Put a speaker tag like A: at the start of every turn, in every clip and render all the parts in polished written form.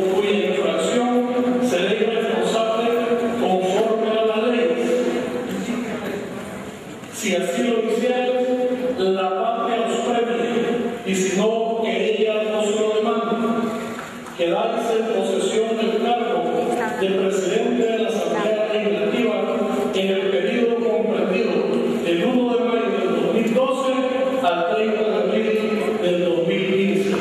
A: cuya infracción seré responsable conforme a la ley. Si así lo hiciere, la patria os premie, y si no, que ella os lo demande. Quedáis en posesión del cargo de presidente de la Asamblea Legislativa en el periodo comprendido del 1 de mayo del 2012 al 30 de abril del 2015.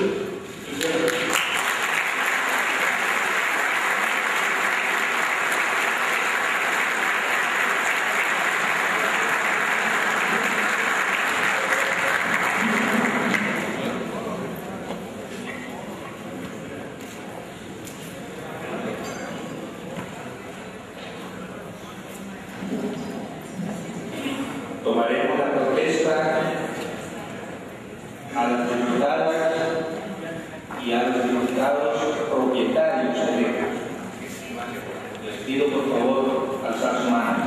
B: Tomaremos la protesta a las diputadas y a los diputados propietarios de Beca. Les pido por favor alzar su mano.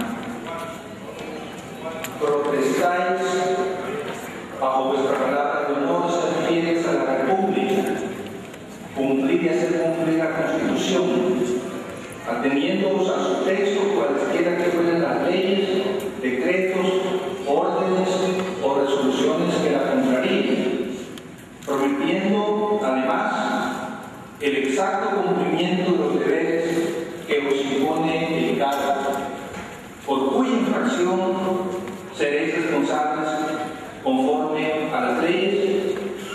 B: Protestáis bajo vuestra palabra de honor ser fieles a la República, cumplir y hacer cumplir la Constitución, ateniéndoos a su texto cualesquiera que fueran las leyes, decretos, órdenes o resoluciones que la contraríen, prometiendo además el exacto cumplimiento de los deberes que os impone el cargo, por cuya infracción seréis responsables conforme a las leyes.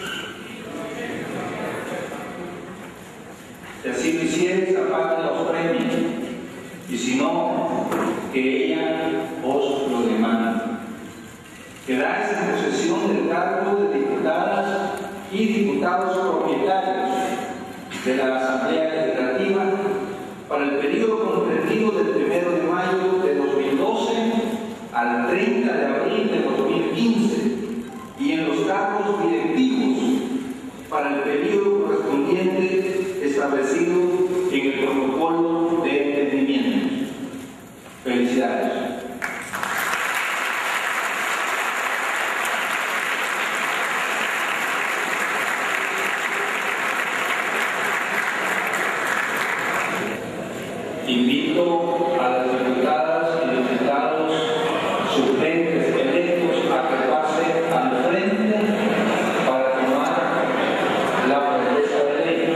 B: Si así lo hiciereis, la patria os premie, y si no, que ella os lo demande. Quedáis en posesión del cargo de diputadas y diputados propietarios de la Asamblea Legislativa para el periodo comprendido del 1 de mayo de 2012 al 30 de abril de 2015 y en los cargos directivos para el periodo correspondiente establecido en el protocolo de entendimiento. Felicidades. Invito a las diputadas y diputados suplentes electos a que pasen al frente para tomar la propuesta de ley.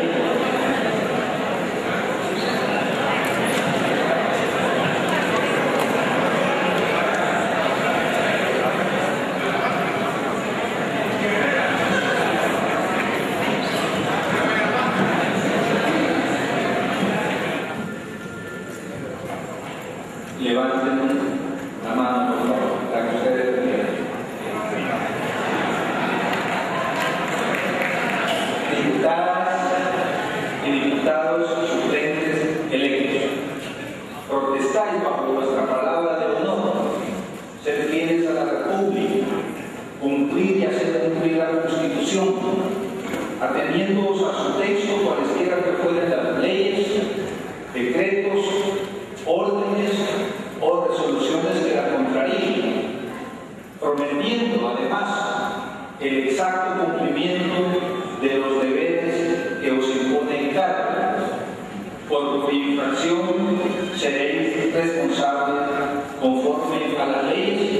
B: Levanten la mano, por favor, para que ustedes vean. Diputadas y diputados suplentes electos, protestáis bajo vuestra palabra de honor, ser fieles a la República, cumplir y hacer cumplir la Constitución, ateniéndoos a su texto cualesquiera que fueran las leyes, decretos, órdenes o resoluciones que la contraríen, prometiendo además el exacto cumplimiento de los deberes que os impone el cargo, por cuya infracción seréis responsables conforme a las leyes.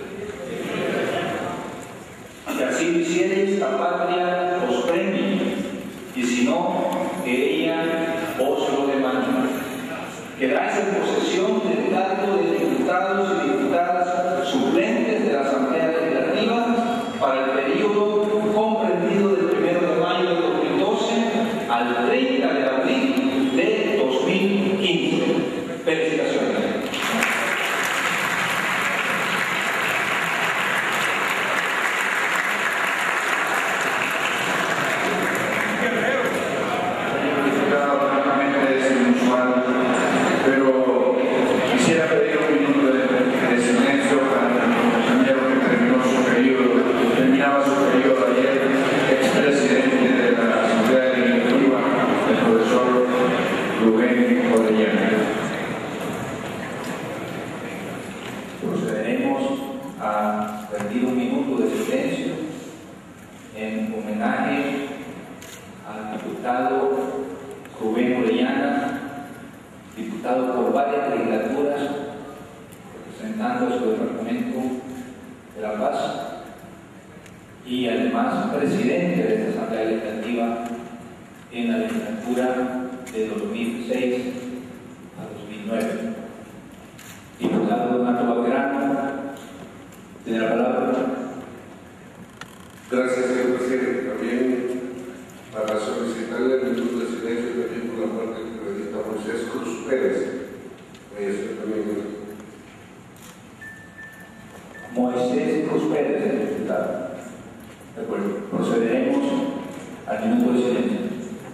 B: Si así lo hiciereis, la patria os premie, y si no, que ella os lo demande. Quedáis en posesión del cargo de diputados y diputadas suplentes de la Asamblea Legislativa para el periodo comprendido del 1 de mayo de 2012 al 30 de abril de 2015. Felicitaciones. pasado por varias legislaturas representando su departamento de La Paz y además presidente de esta Asamblea Legislativa en la legislatura de 2006 a 2009. Diputado Donato Baquerano, tiene la palabra.
C: Gracias, señor presidente. También para solicitarle el minuto de silencio también por la parte que acredita Moisés Cruz Pérez.
B: Moisés Cruz Pérez, diputado. De acuerdo. Procederemos al minuto de silencio.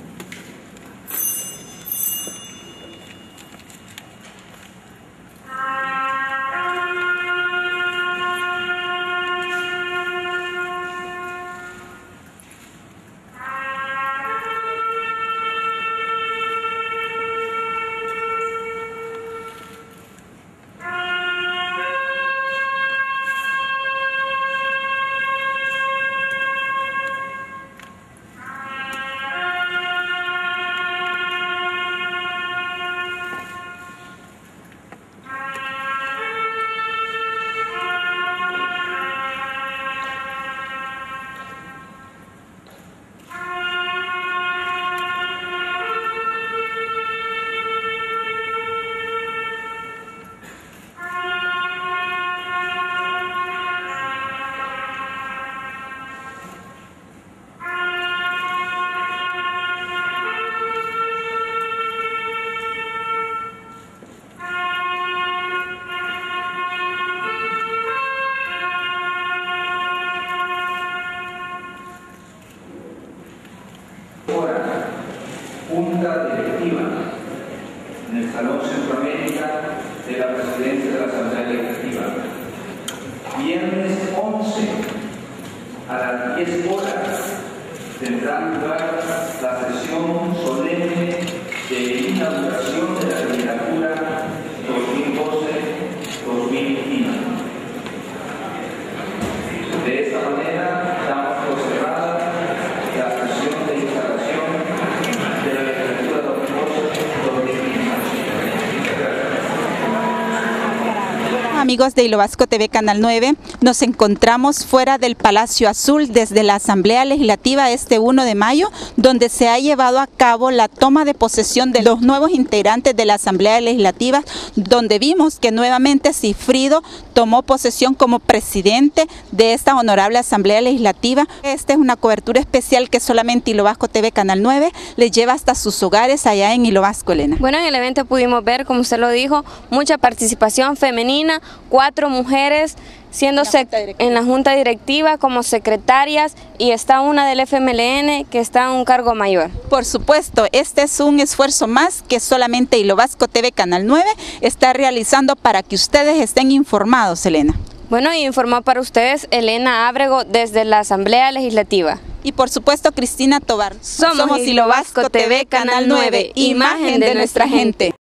B: Junta directiva en el Salón Centroamérica de la Presidencia de la Asamblea Legislativa. Viernes 11 a las 10 horas tendrá lugar la sesión solemne de inauguración de la legislatura 2012-2015. De esta manera damos por cerrada la sesión de instalación de la legislatura 2012-2015.
D: Amigos de Hilo Vasco TV Canal 9, nos encontramos fuera del Palacio Azul desde la Asamblea Legislativa este 1 de mayo, donde se ha llevado a cabo la toma de posesión de los nuevos integrantes de la Asamblea Legislativa, donde vimos que nuevamente Cifrido tomó posesión como presidente de esta honorable Asamblea Legislativa. Esta es una cobertura especial que solamente Hilo Vasco TV Canal 9 les lleva hasta sus hogares allá en Hilo Vasco, Elena.
E: Bueno, en el evento pudimos ver, como usted lo dijo, mucha participación femenina, 4 mujeres siendo en la junta directiva como secretarias, y está una del FMLN que está en un cargo mayor.
D: Por supuesto, este es un esfuerzo más que solamente Hilo Vasco TV Canal 9 está realizando para que ustedes estén informados, Elena.
E: Bueno, y informó para ustedes Elena Ábrego desde la Asamblea Legislativa.
D: Y por supuesto Cristina Tobar.
E: Somos Hilo Vasco TV Canal 9, imagen de nuestra gente.